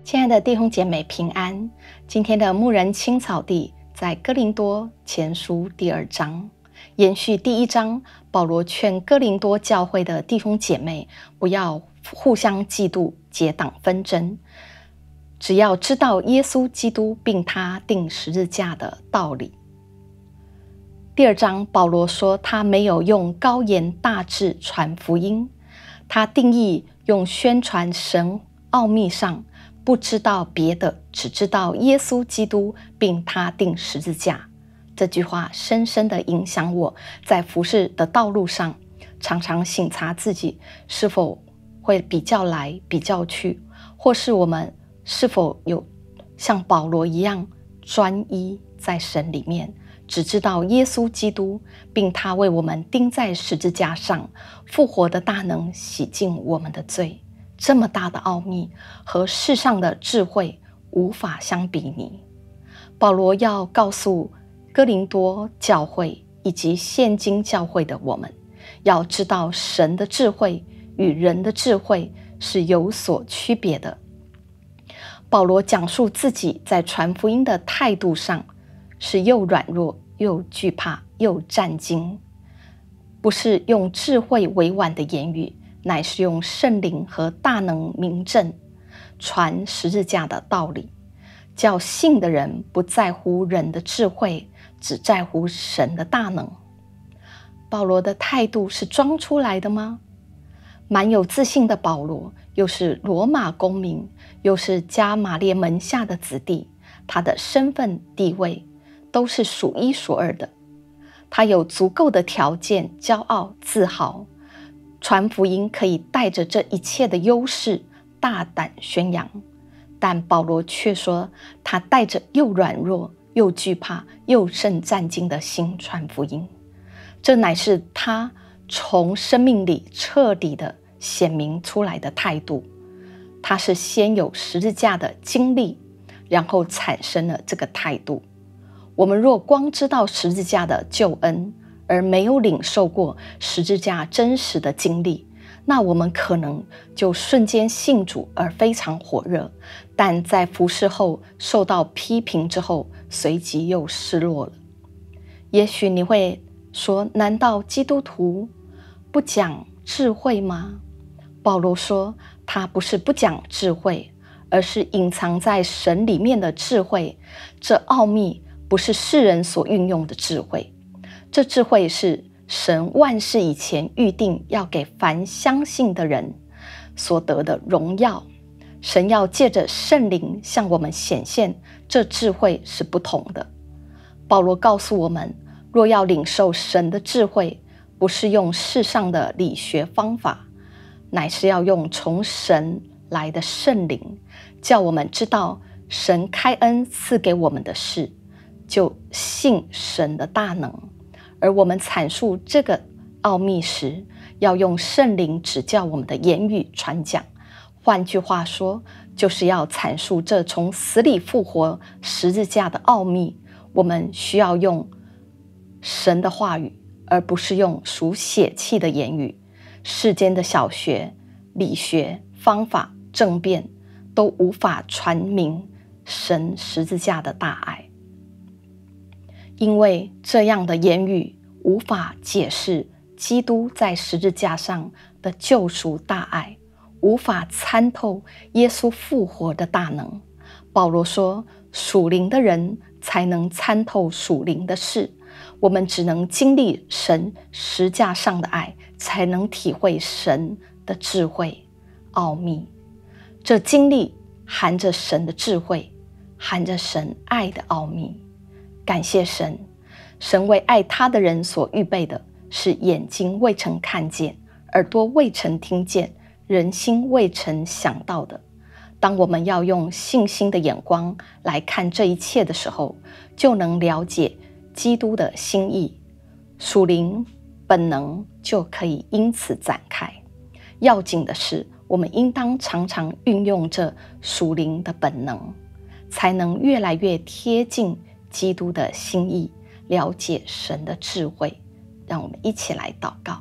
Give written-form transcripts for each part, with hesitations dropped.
亲爱的弟兄姐妹平安，今天的牧人青草地在哥林多前书第2章，延续第1章，保罗劝哥林多教会的弟兄姐妹不要互相嫉妒、结党纷争，只要知道耶稣基督并他钉十字架的道理。第2章，保罗说他没有用高言大志传福音，他定义用宣传神奥秘上，不知道别的，只知道耶稣基督并他钉十字架。这句话深深地影响我，在服事的道路上，常常省察自己是否会比较来比较去，或是我们是否有像保罗一样专一在神里面，只知道耶稣基督并他为我们钉在十字架上复活的大能洗净我们的罪。这么大的奥秘和世上的智慧无法相比拟。保罗要告诉哥林多教会以及现今教会的我们，要知道神的智慧与人的智慧是有所区别的。保罗讲述自己在传福音的态度上是又软弱又惧怕又战惊，不是用智慧委婉的言语，乃是用圣灵和大能明证传十字架的道理，叫信的人不在乎人的智慧，只在乎神的大能。保罗的态度是装出来的吗？满有自信的保罗，又是罗马公民，又是加马列门下的子弟，他的身份地位都是数一数二的。他有足够的条件骄傲自豪，传福音可以带着这一切的优势大胆宣扬，但保罗却说他带着又软弱又惧怕又甚战惊的心传福音。这乃是他从生命里彻底的显明出来的态度。他是先有十字架的经历，然后产生了这个态度。我们若光知道十字架的救恩，而没有领受过十字架真实的经历，那我们可能就瞬间信主而非常火热，但在服事后受到批评之后，随即又失落了。也许你会说，难道基督徒不讲智慧吗？保罗说他不是不讲智慧，而是隐藏在神里面的智慧。这奥秘不是世人所运用的智慧，这智慧是神万事以前预定要给凡相信的人所得的荣耀。神要借着圣灵向我们显现，这智慧是不同的。保罗告诉我们，若要领受神的智慧，不是用世上的理学方法，乃是要用从神来的圣灵，叫我们知道神开恩赐给我们的事，就信神的大能。而我们阐述这个奥秘时，要用圣灵指教我们的言语传讲。换句话说，就是要阐述这从死里复活十字架的奥秘。我们需要用神的话语，而不是用属血气的言语。世间的小学、理学、方法、政辩都无法传明神十字架的大爱，因为这样的言语无法解释基督在十字架上的救赎大爱，无法参透耶稣复活的大能。保罗说，属灵的人才能参透属灵的事，我们只能经历神十架上的爱，才能体会神的智慧奥秘。这经历含着神的智慧，含着神爱的奥秘。感谢神，神为爱他的人所预备的是眼睛未曾看见，耳朵未曾听见，人心未曾想到的。当我们要用信心的眼光来看这一切的时候，就能了解基督的心意，属灵本能就可以因此展开。要紧的是，我们应当常常运用这属灵的本能，才能越来越贴近基督的心意，了解神的智慧。让我们一起来祷告。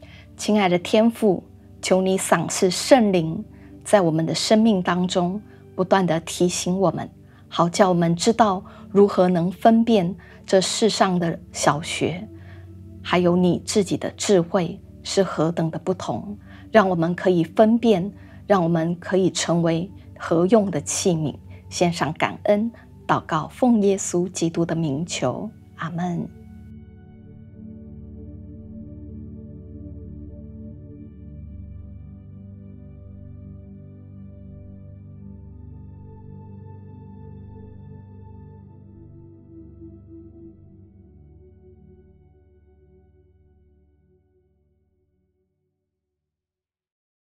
亲爱的天父，求你赏赐圣灵在我们的生命当中， 不断地提醒我们，好叫我们知道如何能分辨这世上的小学，还有你自己的智慧是何等的不同，让我们可以分辨，让我们可以成为合用的器皿。献上感恩祷告，奉耶稣基督的名求，阿们。